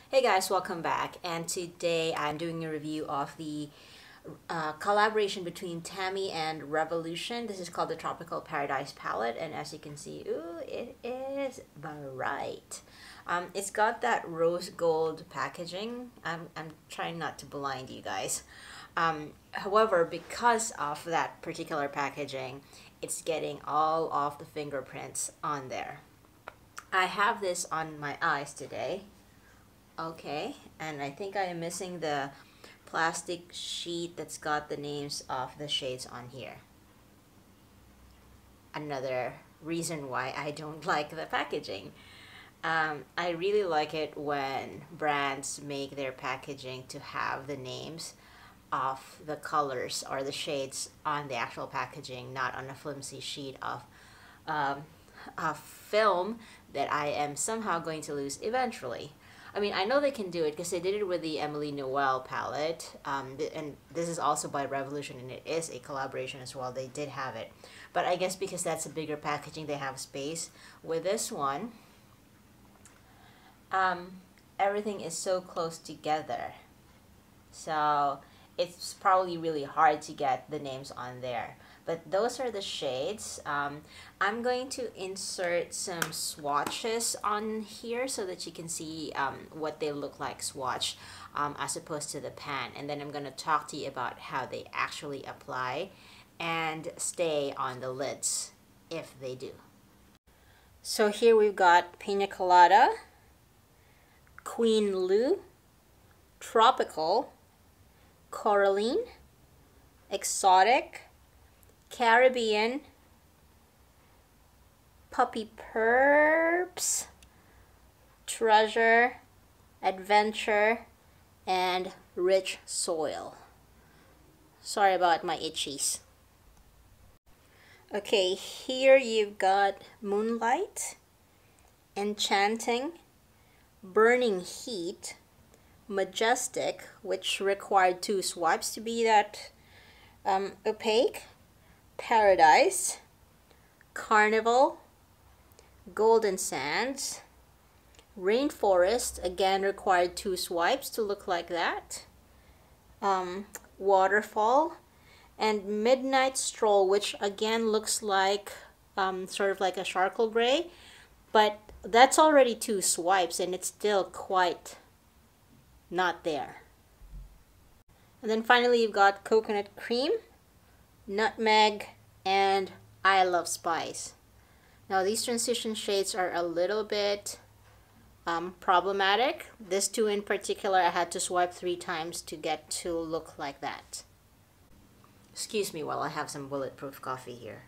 Hey guys, welcome back, and today I'm doing a review of the collaboration between Tammi and Revolution. This is called the Tropical Paradise palette, and as you can see, ooh, it is bright. It's got that rose gold packaging. I'm trying not to blind you guys. However, because of that particular packaging, it's getting all of the fingerprints on there. I have this on my eyes today. Okay, and I think I am missing the plastic sheet that's got the names of the shades on here. Another reason why I don't like the packaging. I really like it when brands make their packaging to have the names of the colors or the shades on the actual packaging, not on a flimsy sheet of film that I am somehow going to lose eventually. I mean, I know they can do it because they did it with the Emily Noel palette, and this is also by Revolution, and it is a collaboration as well. They did have it, but I guess because that's a bigger packaging, they have space. With this one, everything is so close together, so it's probably really hard to get the names on there. But those are the shades. I'm going to insert some swatches on here so that you can see what they look like swatched as opposed to the pan. And then I'm going to talk to you about how they actually apply and stay on the lids if they do. So here we've got Pina Colada, Queen Lou, Tropical, Coraline, Exotic, Caribbean, Puppy Perps, Treasure, Adventure, and Rich Soil. Sorry about my itchies. Okay, here you've got Moonlight, Enchanting, Burning Heat, Majestic, which required 2 swipes to be that opaque, Paradise, Carnival, Golden Sands, Rainforest, again required 2 swipes to look like that, Waterfall, and Midnight Stroll, which again looks like sort of like a charcoal gray, but that's already 2 swipes and it's still quite not there. And then finally you've got Coconut Cream, Nutmeg, and I Love Spice. Now these transition shades are a little bit problematic. This 2 in particular I had to swipe 3 times to get to look like that. Excuse me while I have some bulletproof coffee here.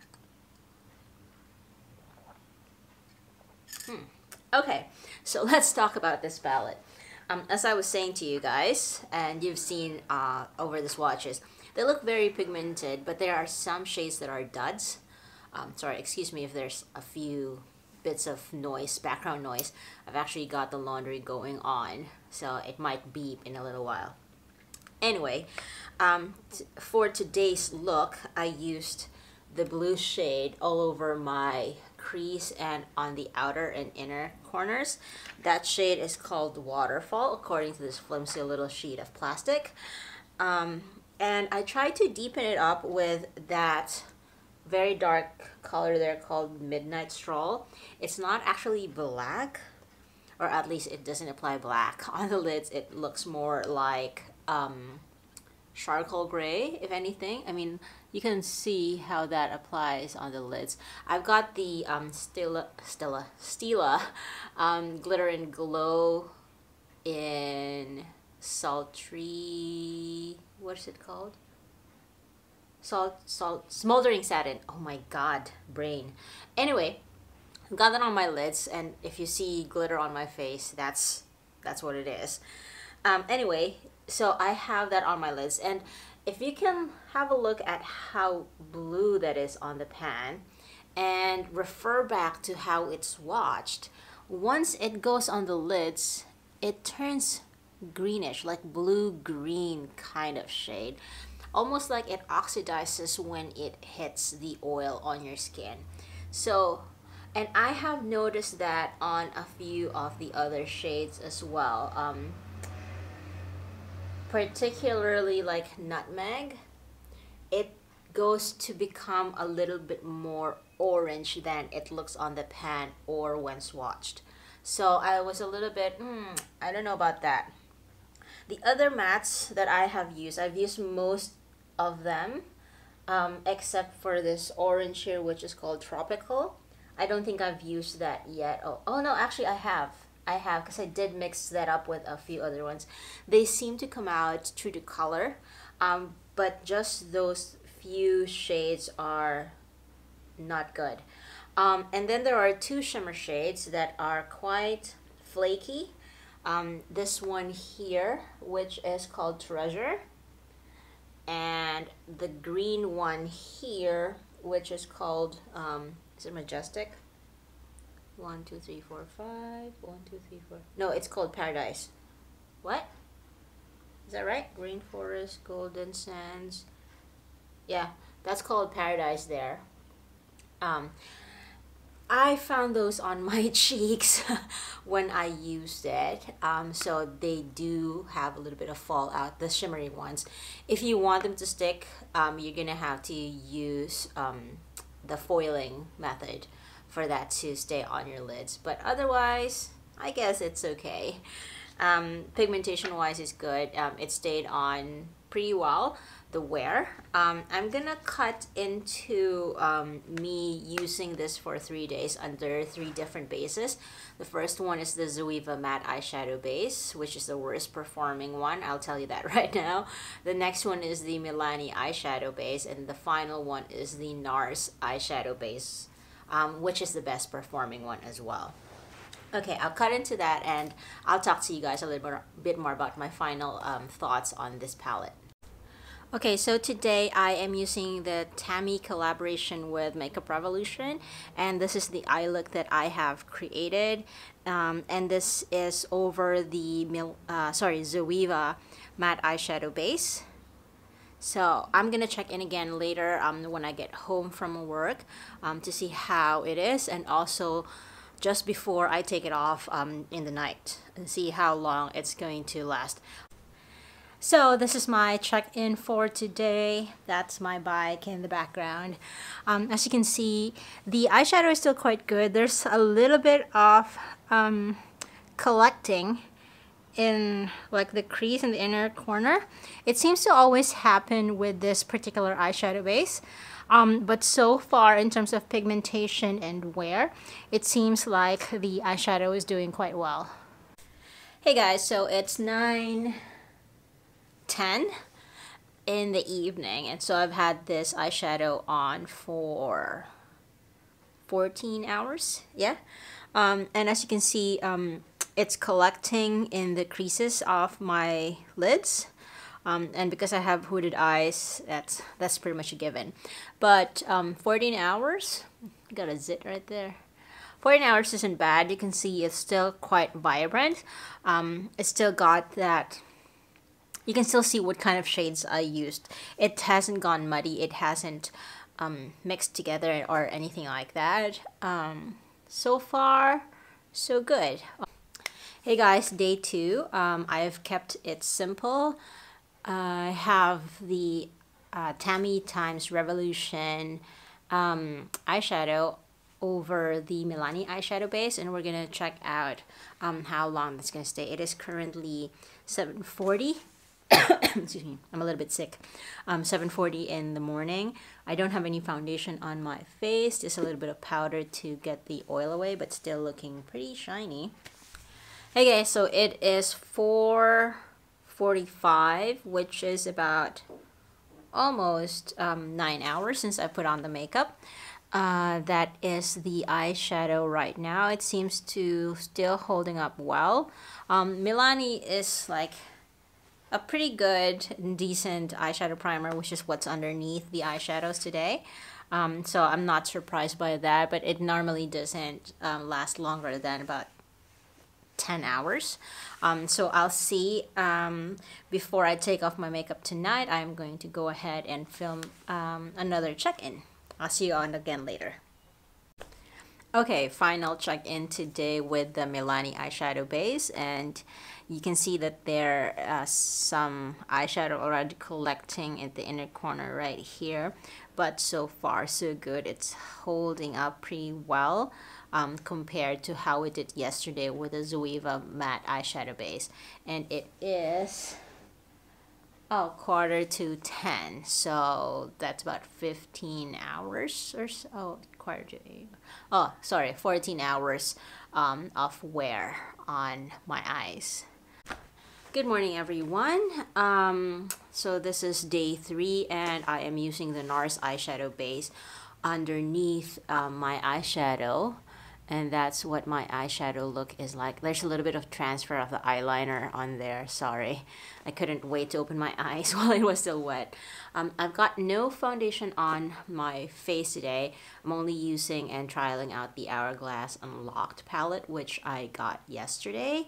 Okay, so let's talk about this palette. As I was saying to you guys, and you've seen over the swatches, they look very pigmented, but there are some shades that are duds. Sorry, excuse me if there's a few bits of noise, background noise. I've actually got the laundry going on, so it might beep in a little while. Anyway, for today's look, I used the blue shade all over my crease and on the outer and inner corners. That shade is called Waterfall, according to this flimsy little sheet of plastic. And I tried to deepen it up with that very dark color there called Midnight Stroll. It's not actually black, or at least it doesn't apply black on the lids. It looks more like charcoal gray, if anything. I mean, you can see how that applies on the lids. I've got the Stila Glitter and Glow in sultry, what is it called? Smoldering Satin. Oh my god, brain. Anyway, I've got that on my lids, and if you see glitter on my face, that's what it is. Anyway, so I have that on my lids, and if you can have a look at how blue that is on the pan and refer back to how it's swatched, once it goes on the lids, it turns greenish, like blue-green kind of shade. Almost like it oxidizes when it hits the oil on your skin. So And I have noticed that on a few of the other shades as well, particularly like nutmeg. It goes to become a little bit more orange than it looks on the pan or when swatched. So I was a little bit, I don't know about that. The other mattes that I have used, I've used most of them, except for this orange here, which is called Tropical. I don't think I've used that yet. Oh no, actually I have. I have, because I did mix that up with a few other ones. They seem to come out true to color, but just those few shades are not good. And then there are two shimmer shades that are quite flaky. This one here, which is called Treasure, and the green one here, which is called, is it Majestic? 1, 2, 3, 4, 5. 1, 2, 3, 4. No, it's called Paradise. What? Is that right? Green Forest, Golden Sands. Yeah, that's called Paradise there. I found those on my cheeks when I used it. So they do have a little bit of fallout, the shimmery ones. If you want them to stick, you're gonna have to use the foiling method for that to stay on your lids. But otherwise, I guess it's okay. Pigmentation wise is good. It stayed on pretty well, the wear. I'm gonna cut into me using this for 3 days under 3 different bases. The first one is the Zoeva matte eyeshadow base, which is the worst performing one. I'll tell you that right now. The next one is the Milani eyeshadow base, and the final one is the NARS eyeshadow base, which is the best performing one as well. Okay, I'll cut into that and I'll talk to you guys a little bit more about my final thoughts on this palette. Okay, so today I am using the Tammi collaboration with Makeup Revolution, and this is the eye look that I have created, and this is over the Zoeva matte eyeshadow base. So I'm gonna check in again later when I get home from work to see how it is, and also just before I take it off in the night, and see how long it's going to last. So this is my check-in for today. That's my bike in the background. As you can see, the eyeshadow is still quite good. There's a little bit of collecting in like the crease in the inner corner. It seems to always happen with this particular eyeshadow base. But so far, in terms of pigmentation and wear, it seems like the eyeshadow is doing quite well. Hey guys, so it's 9:10 in the evening, and so I've had this eyeshadow on for 14 hours. Yeah. And as you can see, it's collecting in the creases of my lids. And because I have hooded eyes, that's pretty much a given. But 14 hours, got a zit right there. 14 hours isn't bad. You can see it's still quite vibrant. It's still got that, you can still see what kind of shades I used. It hasn't gone muddy. It hasn't mixed together or anything like that. So far, so good. Hey guys, day 2. I've kept it simple. I have the Tammi times Revolution eyeshadow over the Milani eyeshadow base, and we're gonna check out how long that's gonna stay. It is currently 7:40. Excuse me, I'm a little bit sick. 7:40 in the morning. I don't have any foundation on my face, just a little bit of powder to get the oil away, but still looking pretty shiny. Hey guys, so it is 4:45, which is about almost 9 hours since I put on the makeup. That is the eyeshadow right now. It seems to still holding up well. Milani is like a pretty good, decent eyeshadow primer, which is what's underneath the eyeshadows today. So I'm not surprised by that, but it normally doesn't last longer than about 10 hours. So I'll see, before I take off my makeup tonight, I'm going to go ahead and film another check-in. I'll see you on again later. Okay, final check-in today with the Milani eyeshadow base, and you can see that there some eyeshadow already collecting in the inner corner right here, but so far so good. It's holding up pretty well compared to how it did yesterday with the Zoeva matte eyeshadow base, and it is 9:45, so that's about 15 hours or so. Oh, quarter to 8. Oh, sorry, 14 hours of wear on my eyes. Good morning, everyone. So this is day 3, and I am using the NARS eyeshadow base underneath my eyeshadow. And that's what my eyeshadow look is like. There's a little bit of transfer of the eyeliner on there. Sorry, I couldn't wait to open my eyes while it was still wet. I've got no foundation on my face today. I'm only using and trialing out the Hourglass Unlocked palette, which I got yesterday.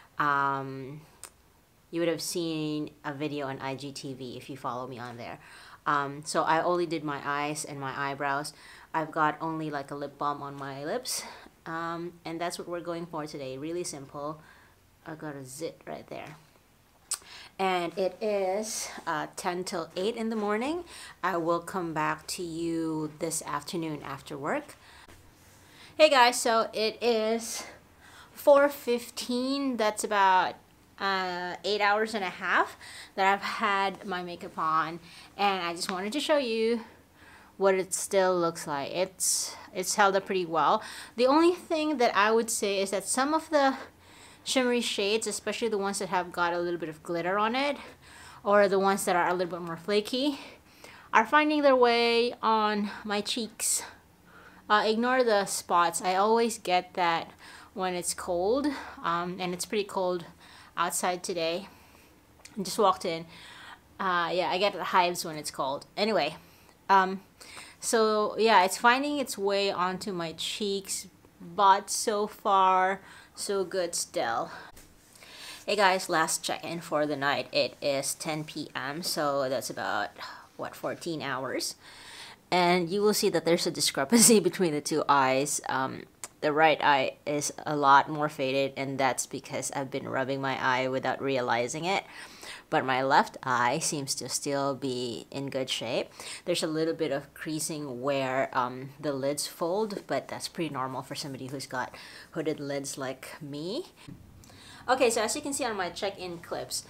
You would have seen a video on IGTV if you follow me on there. So I only did my eyes and my eyebrows. I've got only like a lip balm on my lips, and that's what we're going for today. Really simple. I've got a zit right there. And it is 10 till 8 in the morning. I will come back to you this afternoon after work. Hey guys, so it is 4:15. That's about 8 hours and a half that I've had my makeup on, and I just wanted to show you what it still looks like. It's held up pretty well. The only thing that I would say is that some of the shimmery shades, especially the ones that have got a little bit of glitter on it, or the ones that are a little bit more flaky, are finding their way on my cheeks. Ignore the spots. I always get that when it's cold, and it's pretty cold outside today. I just walked in. Yeah, I get the hives when it's cold. Anyway, so yeah, it's finding its way onto my cheeks, but so far so good still. Hey guys, last check-in for the night. It is 10 p.m. so that's about what, 14 hours, and you will see that there's a discrepancy between the two eyes. The right eye is a lot more faded, and that's because I've been rubbing my eye without realizing it. But my left eye seems to still be in good shape. There's a little bit of creasing where the lids fold, but that's pretty normal for somebody who's got hooded lids like me. Okay, so as you can see on my check-in clips,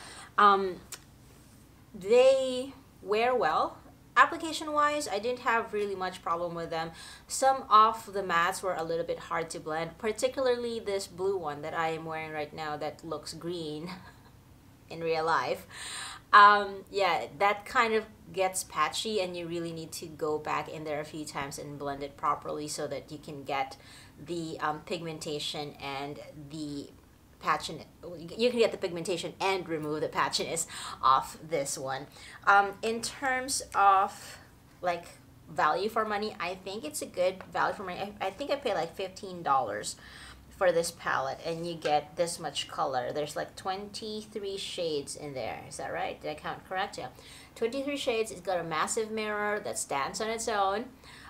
they wear well. Application-wise, I didn't have really much problem with them. Some of the mattes were a little bit hard to blend, particularly this blue one that I am wearing right now that looks green in real life. Yeah, that kind of gets patchy, and you really need to go back in there a few times and blend it properly so that you can get the pigmentation and the patchiness. You can get the pigmentation and remove the patchiness off this one. In terms of like value for money, I think it's a good value for money. I think I paid like $15 for this palette, and you get this much color. There's like 23 shades in there. Is that right? Did I count correct? Yeah, 23 shades. It's got a massive mirror that stands on its own.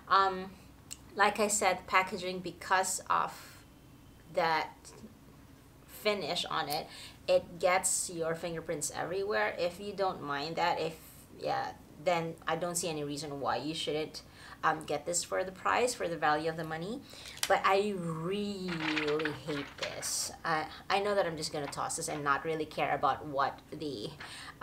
Like I said, packaging, because of that finish on it, it gets your fingerprints everywhere. If you don't mind that, then I don't see any reason why you shouldn't get this for the price, for the value of the money. But I really hate this. I know that I'm just gonna toss this and not really care about what the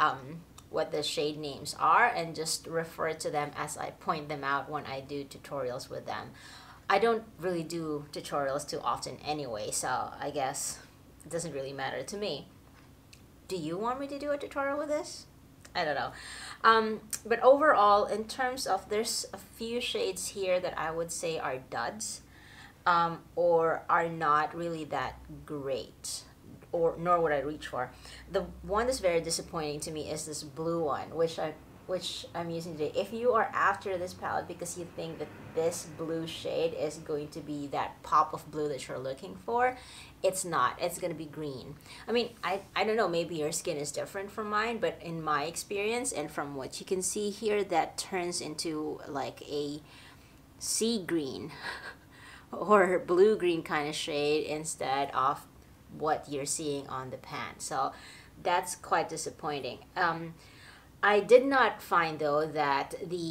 shade names are, and just refer to them as I point them out when I do tutorials with them. I don't really do tutorials too often anyway, so I guess it doesn't really matter to me. Do you want me to do a tutorial with this? I don't know. But overall, in terms of, there's a few shades here that I would say are duds, or are not really that great, or nor would I reach for. The one that's very disappointing to me is this blue one, which I'm using today. If you are after this palette because you think that this blue shade is going to be that pop of blue that you're looking for, it's not. It's going to be green. I mean, I don't know, maybe your skin is different from mine, but in my experience and from what you can see here, that turns into like a sea green or blue-green kind of shade instead of what you're seeing on the pan. So that's quite disappointing. I did not find though that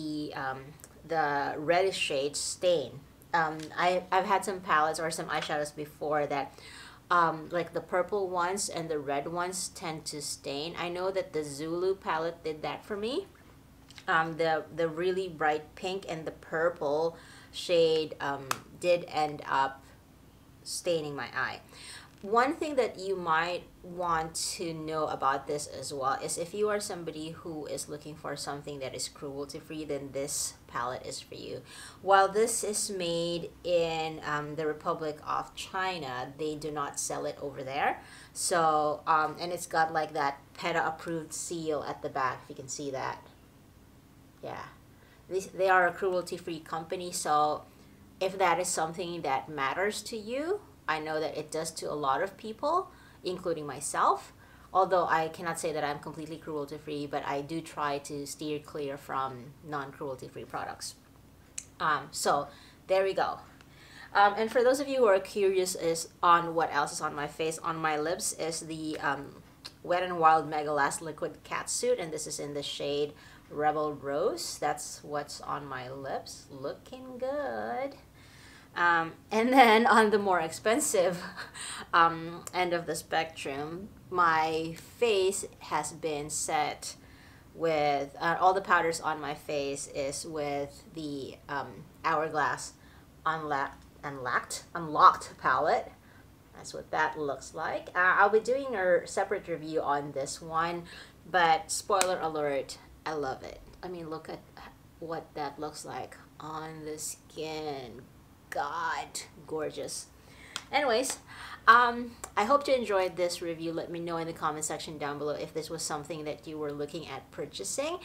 the reddish shades stain. I've had some palettes or some eyeshadows before that like the purple ones and the red ones tend to stain. I know that the Zulu palette did that for me. The really bright pink and the purple shade did end up staining my eye. One thing that you might want to know about this as well is if you are somebody who is looking for something that is cruelty free, then this palette is for you. While this is made in the Republic of China, they do not sell it over there. So and it's got like that PETA approved seal at the back, if you can see that. Yeah, they are a cruelty free company, so if that is something that matters to you, I know that it does to a lot of people, including myself. Although I cannot say that I'm completely cruelty-free, but I do try to steer clear from non-cruelty-free products. So there we go. And for those of you who are curious is on what else is on my face, on my lips is the Wet n Wild Mega Last Liquid Catsuit, and this is in the shade Rebel Rose. That's what's on my lips. Looking good. And then on the more expensive end of the spectrum, my face has been set with, all the powders on my face is with the Hourglass Unlocked palette. That's what that looks like. I'll be doing a separate review on this one, but spoiler alert, I love it. I mean, look at what that looks like on the skin. God, gorgeous. Anyways, I hope you enjoyed this review. Let me know in the comment section down below if this was something that you were looking at purchasing,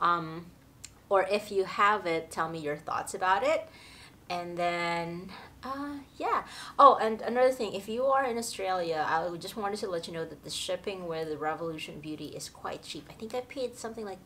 or if you have it, tell me your thoughts about it. And then yeah. Oh, and another thing, if you are in Australia, I just wanted to let you know that the shipping with the Revolution Beauty is quite cheap. I think I paid something like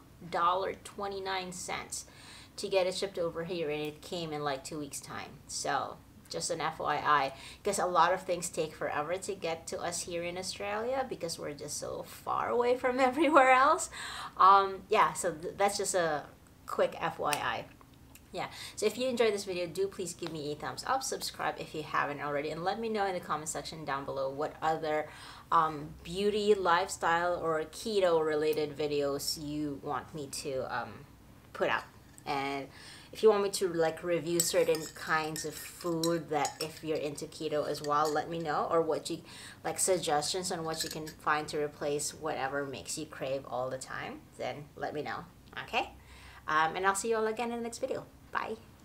$2.29 to get it shipped over here, and it came in like 2 weeks time. So just an FYI, because a lot of things take forever to get to us here in Australia because we're just so far away from everywhere else. Yeah, so that's just a quick FYI. Yeah, so if you enjoyed this video, do please give me a thumbs up, subscribe if you haven't already, and let me know in the comment section down below what other beauty, lifestyle, or keto related videos you want me to put out. And if you want me to like review certain kinds of food that if you're into keto as well, let me know, or what you like, suggestions on what you can find to replace whatever makes you crave all the time, then let me know. Okay, and I'll see you all again in the next video. Bye.